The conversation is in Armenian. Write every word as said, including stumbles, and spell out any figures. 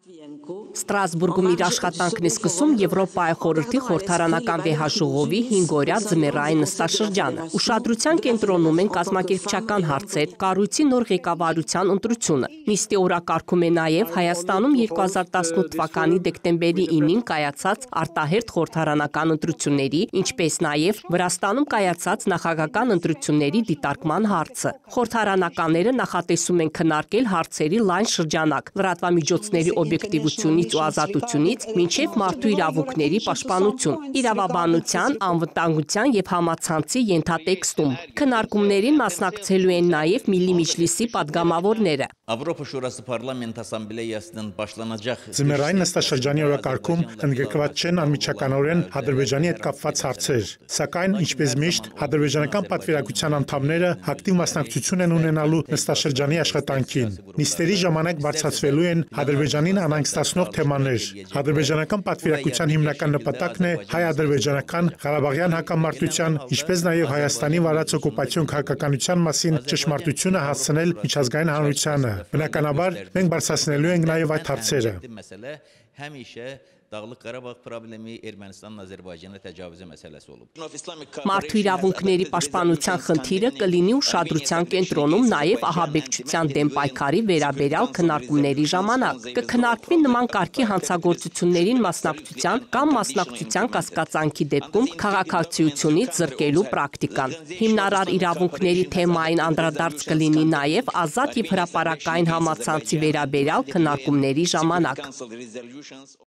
Ստրասբուրգում իր աշխատանքն է սկսում Եվրոպայի խորհրդի խորհրդարանական վեհաժողովի հինգօրյա ձմեռային նստաշրջանը։ Ուշադրության կենտրոնում են կազմակերպչական հարցեր, կառույցի նոր ղեկավարության ընտրությունը։ Նիստի օրակարգում է նաև Հայաստանում երկու հազար տասնութ թվականի դեկտեմբերի ինին կայացած արտահերթ խորհրդարանական ընտրությունների, ինչպես նաև Վրաստանում կայացած նախագահական ընտրությունների դիտարկման հարցը։ Խորհրդարանականները նախատեսում են քննարկել հարցերի լայն շրջանակ՝ լրատվամիջոցների օբյեկտիվությունից ու ազատությունից մինչև մարդու իրավունքների պաշտպանություն, իրավաբանության, անվտանգության և համացանցի ենթատեքստում։ Քննարկումներին մասնակցելու են նաև Միլլի Միջլիսի падգամավորները։ Ձմեռային նստաշրջանի օրակարգում ընդգրկված չեն անմիջականորեն Ադրբեջանի հետ կապված հարցեր, սակայն, ինչպես միշտ, ադրբեջանական պատվիրակության անդամները ակտիվ մասնակցություն են ունենալու նստաշրջանի աշխատանքին։ Նիստերի ժամանակ բարձրացվելու են Ադրբեջանին անհանգստացնող թեմաներ։ Ադրբեջանական պատվիրակության հիմնական նպատակն է հայ-ադրբեջանական Ղարաբաղյան հակամարտության, ինչպես նաև Հայաստանի վարած օկուպացիոն քաղաքականության մասին ճշմարտությունը հասցնել միջազգային հանրությանը։ Բնականաբար, մենք բարձրացնելու ենք նաև այդ հարցերը։ Մարդու իրավունքների պաշտպանության խնդիրը կլինի ուշադրության կենտրոնում նաև ահաբեկչության դեմ պայքարի վերաբերյալ քննարկումների ժամանակ։ Կքննարկվի նման կարգի հանցագործություններին մասնակցության կամ մասնակցության կասկածանքի դեպքում քաղաքացիությունից զրկելու պրակտիկան։ Հիմնարար իրավունքների թեմային անդրադարձ կլինի նաև ազատ և հրապարակային համացանցի վերաբերյալ քննարկումների ժամանակ։